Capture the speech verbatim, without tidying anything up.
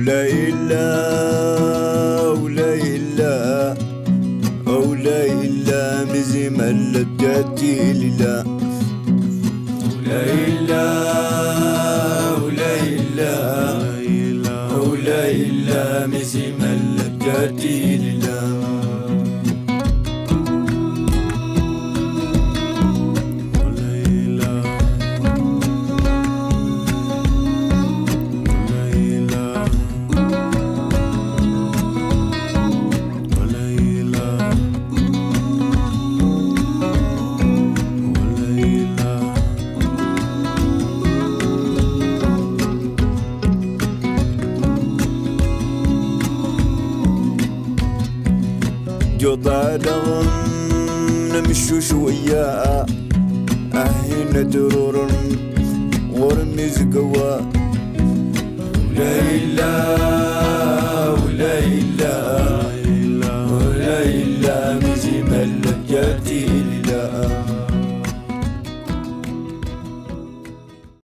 وليلى وليلى وليلى مزم اللجاتي للا وليلى وليلى وليلى مزم اللجاتي للا جطالهم نمشوا شوية أهينا درور ورمز قوا وليلى وليلى